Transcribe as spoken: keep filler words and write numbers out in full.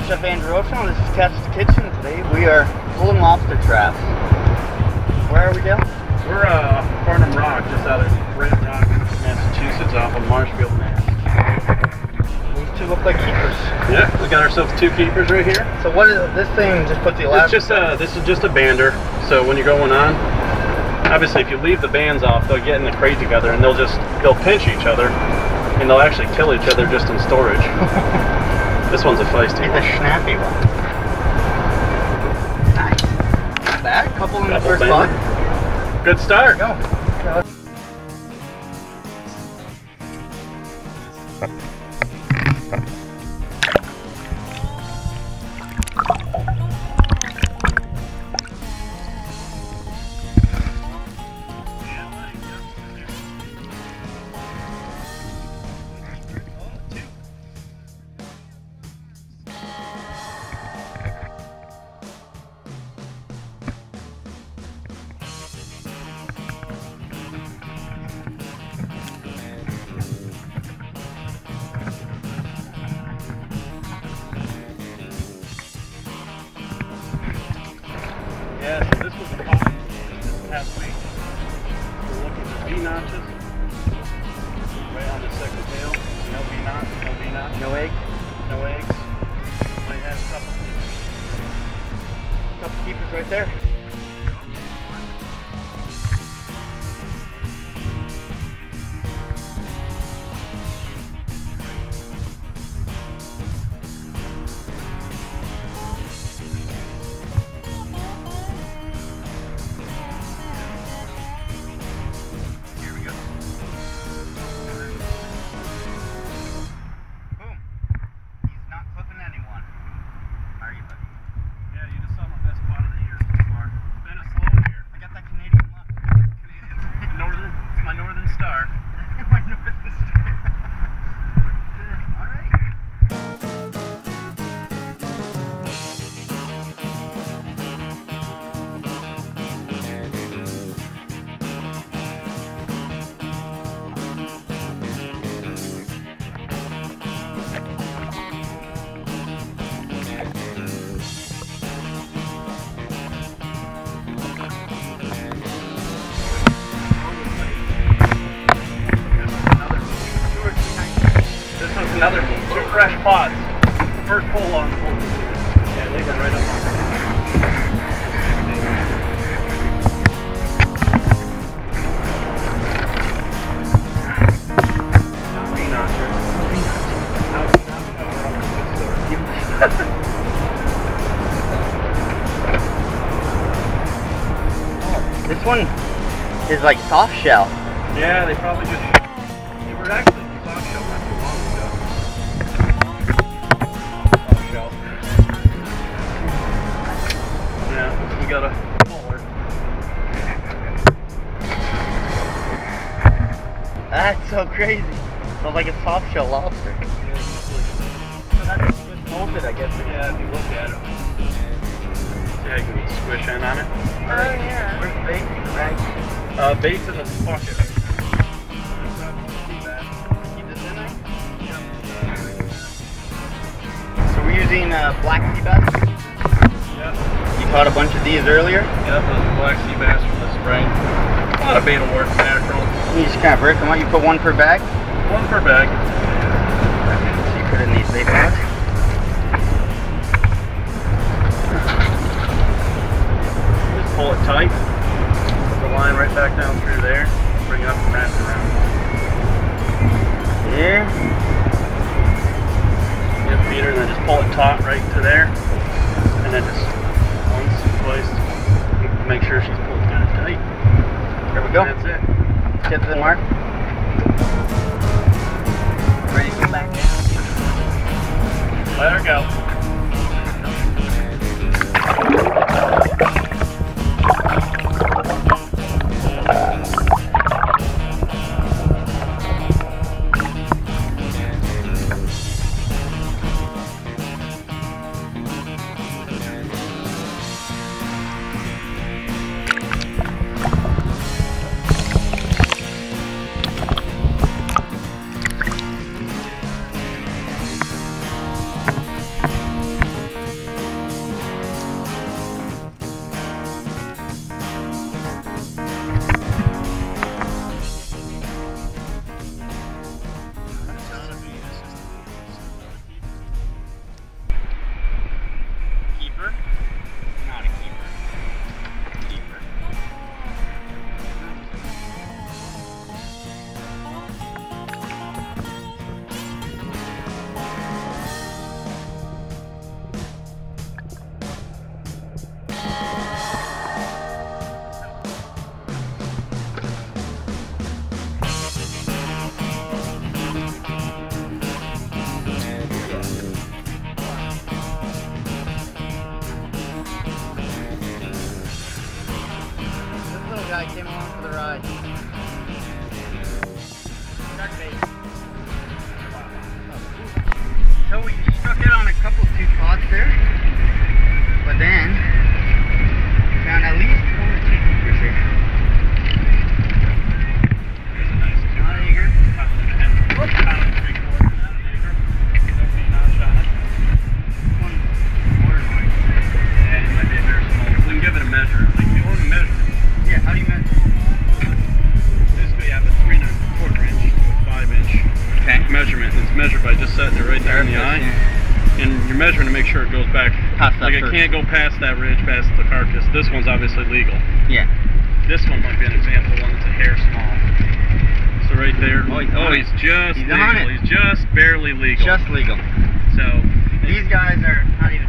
Chef Andrew Ocean. This is Cat's Kitchen. Today we are pulling lobster traps. Where are we, Dale? We're uh, Farnham Rock, just out of Great Rock, Massachusetts, off of Marshfield, Mass. These two look like keepers. Yeah, we got ourselves two keepers right here. So what is this thing? Just put the It's elastic. just uh, this is just a bander. So when you're going on, obviously if you leave the bands off, they'll get in the crate together and they'll just they'll pinch each other, and they'll actually kill each other just in storage. This one's a feisty It's one. a snappy one. Nice. Not bad. Couple in the Double first bander. spot. Good start. Go. Okay, let's Yeah, so this was the bottom this past week. We're looking for V notches right on the second tail. No V notch, no V notch. no egg. No eggs. Might have a couple. Couple keepers right there. Another two fresh pods. First pull on the pull. Yeah, leave them right up on. This one is like soft shell. Yeah, they probably just. They were actually soft shell not too long ago. Soft shell. Yeah, we got a puller. That's so crazy. Sounds like a soft shell lobster. Yeah, So that's just molded, I guess. yeah, if you look at it. See how you can squish in on it. Oh yeah. Where's the bait? The bag? Uh, bait's in this pocket right there. Keep this in there? So we're using uh, black sea bass. Yep. You caught a bunch of these earlier. Yep, those are black sea bass from the spring. A lot of bait will work natural. You just kind of break them out. You put one per bag. One per bag. So you put in these bait bags. Just pull it tight. Put the line right back down through there. Bring it up and wrap it around. Here. Get feeder and then just pull it taut right to there. And then just once, twice. Make sure she's pulled kind of tight. There we go. That's it. Get to the mark. Ready to go back down. Let her go. measuring to make sure it goes back. Past that like it first. can't go past that ridge, past the carcass. This one's obviously legal. Yeah. This one might be an example of one that's a hair small. So right there. Oh, he's, oh, he's just he's legal. He's just barely legal. Just legal. So these guys are not even